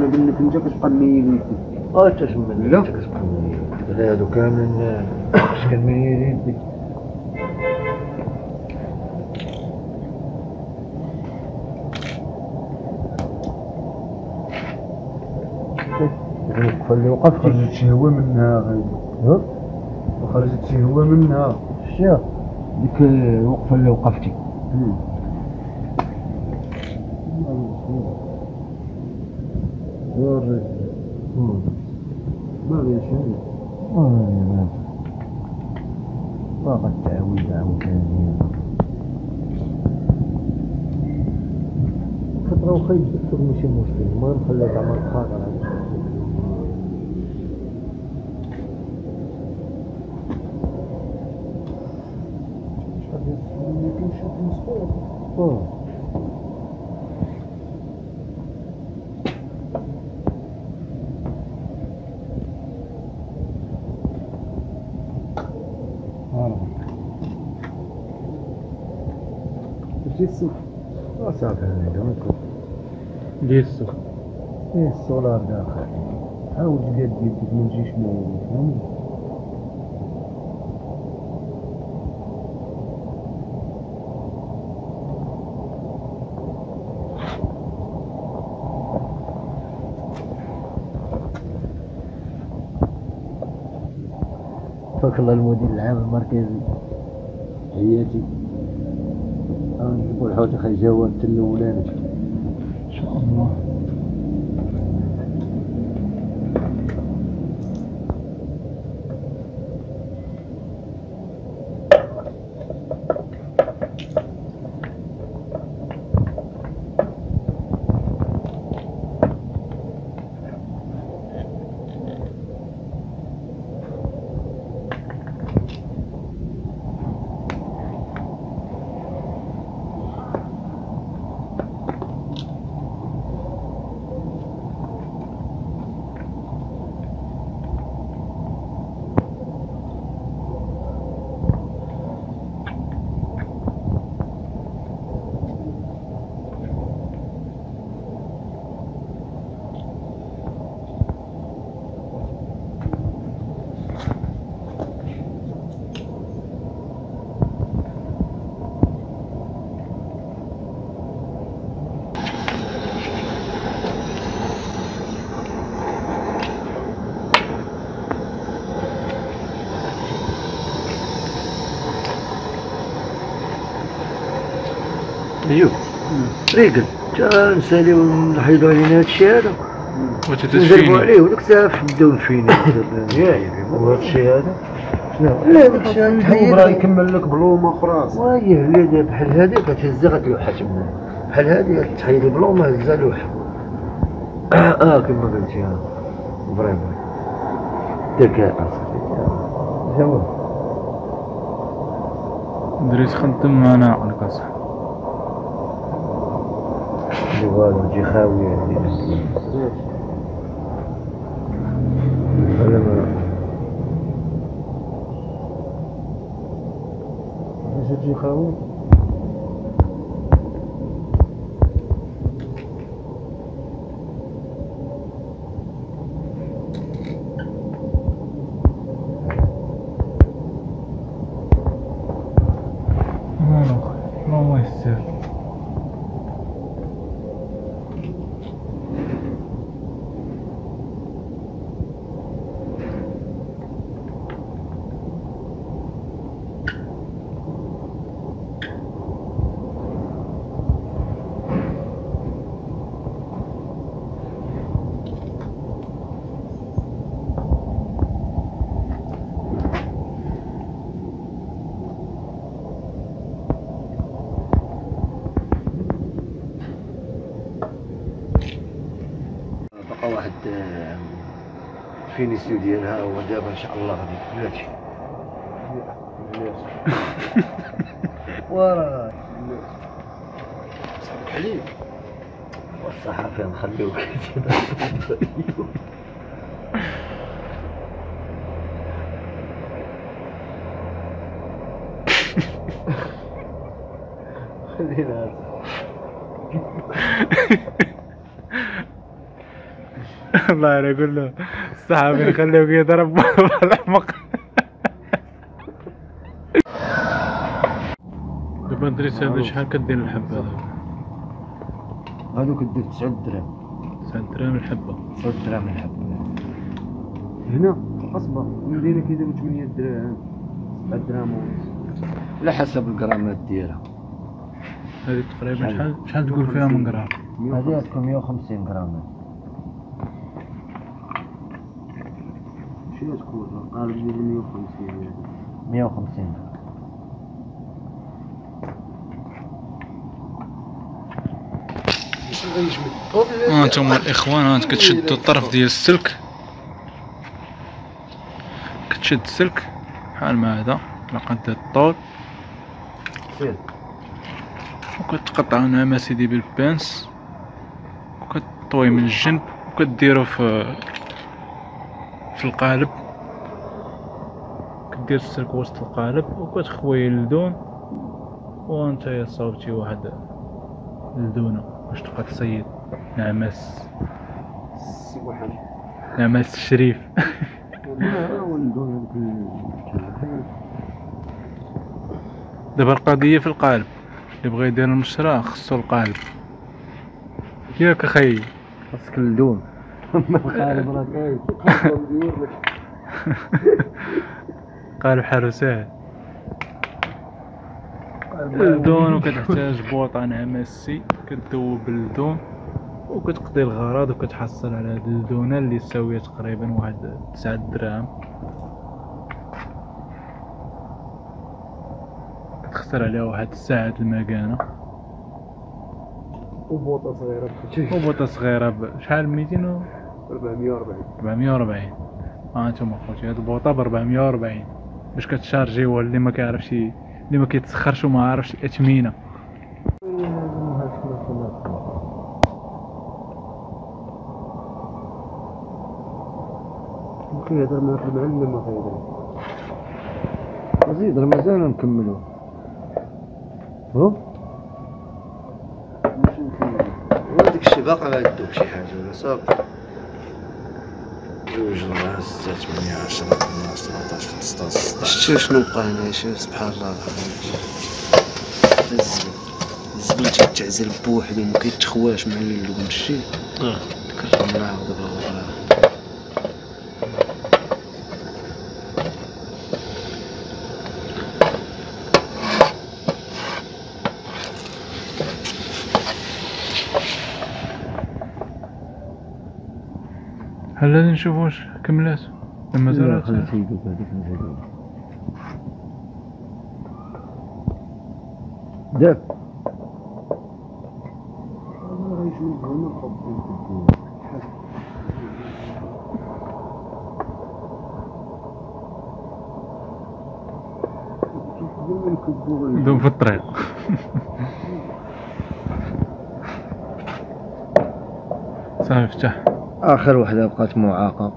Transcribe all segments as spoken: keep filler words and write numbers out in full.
على بالك انت كتبقى ميلين اه تسمى لا لا هادو كاملين مسكن ميلين اللي وقف خرجت شي هوا منها غير خرجت شي هوا منها شنو ديك الوقفه اللي وقفتي وريت باغي شنو اه ما غتعاود عاوتاني خاطر واخا يدكتور ماشي مشكل المهم خليها زعما الخاطر هذا اه جيسو صافي هذا جيسو ايه السولار داخل حاول تقاد يدك ما نجيش معايا فهمتي تبارك الله المدير العام المركزي حياتي نجيبو الحوت اخي جواب الاولاني ان شاء الله. ايوه ريقل تا نساليو نحيدو علينا هادشي هذا نضربو عليه وداك الساعة نبداو نفينو ياك وهادشي هذا شنو؟ لا داك الشيء نحيد راه يكمل لك بلومه اخرى وايه هي بحال هادي كتهز غتلوحها تما بحال هادي تحيد البلومه هزها لوحه اه كما قلتي اه فريمون ذكاء اصاحبي جواب دريس خدم معنا عقلك اصاحبي اللي والو تجي خاوية هادي ولا ما باش تجي خاوي الله يستر بقى واحد فينيسيو ديالها ودابا ان شاء الله غادي بلاتي وراه حليب والصحافي نخليوك خلينا الله يقول له الصحابي نخليوك يضرب الحمق. دابا دريس هذا شحال كدير الحبة هذا؟ هادوك دير تسعة دراهم. تسعة دراهم الحبة. تسعة دراهم الحبة. هنا في القصبة المدينة كيديرو ثمانية دراهم سبعة دراهم ونص على حسب الغرامات ديالها. هذه تقريبا شحال شحال تقول فيها من غرام؟ هذه تكون مية وخمسين غرام. شنو تكون قال ديال مية وخمسين مية وخمسين. ها انتم الاخوان ها كتشدوا الطرف ديال السلك، كتشد السلك بحال ما هذا على قد الطول، وكتقطعوا نعم سيدي بالبانس، وكتطوي من الجنب وكديروا في في القالب، كدير السلك وسط القالب وكتخوي اللدون، وانت صاوبتي واحد اللدونه باش تبقى تصيد نعماس السي واحد نعماس الشريف. دابا القضيه في القالب، اللي بغى يدير المشروع خصو القالب ياك اخي، خاصك اللدون. القالب راه كاين ندير لك قالب حروسات اللدون، وكتحتاج بوطه نعماسي كتذوب اللدون وكتقضي الغرض، وكتحصل على هاد اللدونه اللي تساويه تقريبا واحد تسعة دراهم، كتخسر عليها واحد الساعة المكانه، وبوطة صغيرة وبوطه صغيره بشحال ميتين و أربعمية وأربعين أربعمية وأربعين. ها انتم خوتي هاد البوطه ب أربعمية وأربعين باش كتشارجيوها اللي ما كيعرفش اللي ما كيتسخرش وما عارفش الاثمنه. ممكن يهضر مع المعلم ما غير زيد راه مازال نكملو. هو ماشي نكمل هذاك الشيء باقي غيدوك شي حاجه ولا صافي. جوج أربعة ستة ثمانية عشرة اثنا عشر سبعطاش خمسطاش ستطاش. شتي شنو بقى هنا؟ شوف سبحان الله العظيم. الزبل الزبل تيتعزل بوحدو وما كيتخواش مع اللون الشي. اه كنعاود دابا هل لازم نشوف واش كملات لما زالت؟ خلي تيدوك هذيك نزيدو داك دوم في الطريق. صافي فتح. اخر وحده بقات معاقه.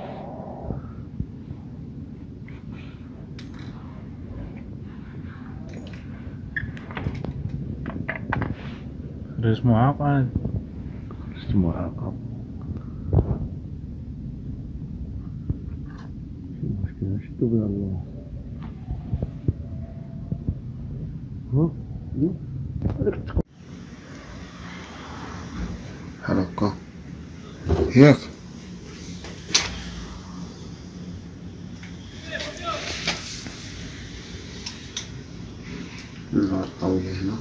ريس معاق عاد خرجت معاقه. شنو المشكله؟ شدو بها الله. ها بحال هكا ياك. النار قوية هنا.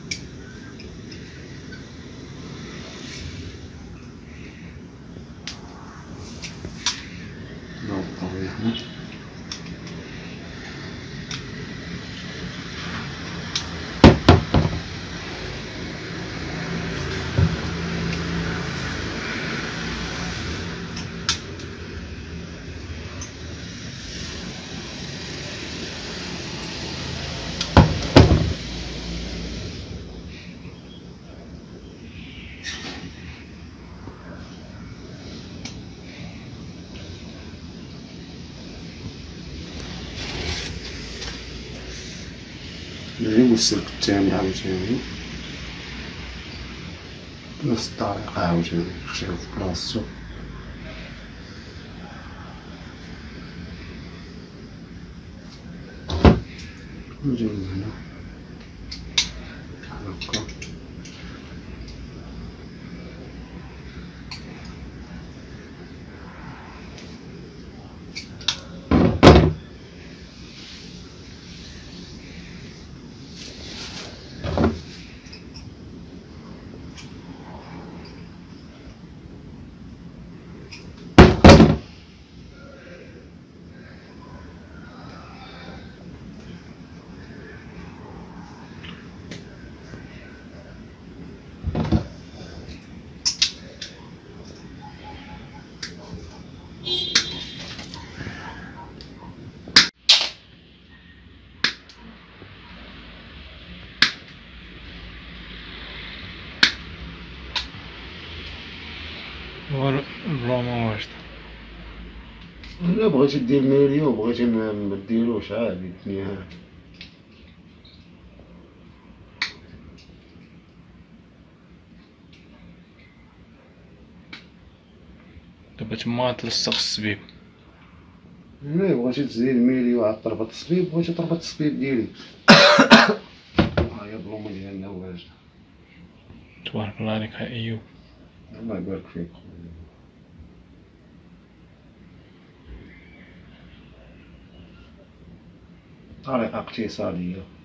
النار قوية هنا. نجيبو السلك الثاني عاوتاني بنفس الطريقة عاوتاني نخشيو في بلاصتو. نجيو هنا هكا. البلومون واجد. لا بغيتي دير مليون بغيتي ما ديروش عادي الدنيا. دابا تما تلصق السبيب. لا بغيتي تزيد مليون عاد تربط الصبيب بغيتي تربط الصبيب ديالي. ها هي البلومون ديالنا واجد. تبارك الله عليك يا ايوب. الله يبارك فيك. طريقة اقتصادية.